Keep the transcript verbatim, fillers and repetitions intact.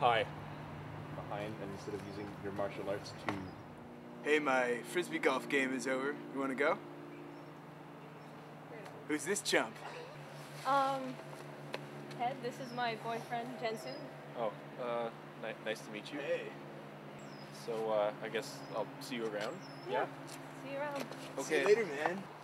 Hi. Behind, and instead of using your martial arts to... Hey, my Frisbee golf game is over. You wanna go? Who's this chump? Um, Ted, this is my boyfriend, Jensen. Oh, uh, ni nice to meet you. Hey. So, uh, I guess I'll see you around? Yeah. See you around. Okay. See you later, man.